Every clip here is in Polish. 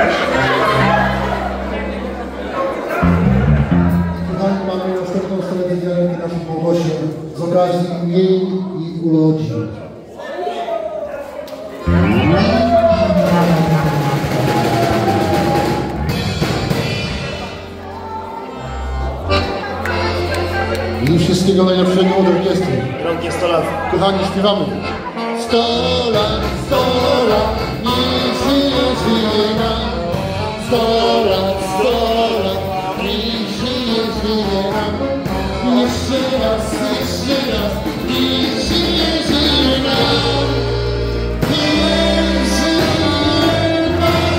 Kochani, mamy następną stronę dialogii naszych Małgosi z okazji imień i urodzin. I wszystkiego najlepszego od orkiestry. Rok jest 100 lat. Kochani, śpiewamy. 100 lat, niech żyje nam. 100 lat, niech żyje nam. Jeszcze raz, niech żyje nam. Niech żyje nam.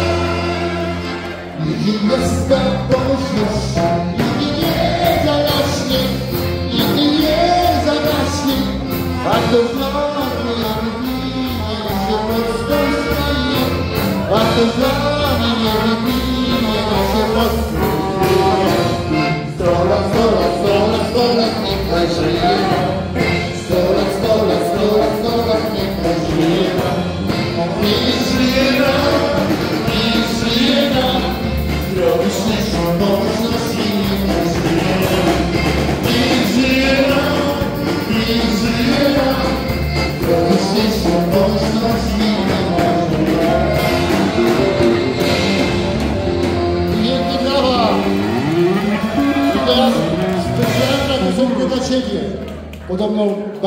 Niech gwiazda poświeci, niech nie zajaśnie, niech nie zagaśnie, a to znamy, wyminie się prosto staje, a to znamy, wyminie się prosto staje. 100 lat, niech żyje nam. 100 lat, niech żyje nam. Niech żyje nam, niech żyje nam. Zdrowy, szczęśliwy, mocno świnie, niech żyje nam. Niech żyje nam, niech żyje nam. Zdrowy, szczęśliwy, mocno świnie, niech żyje nam. Pięknie brawa! I teraz specjalna piosenka dla Ciebie. Podobną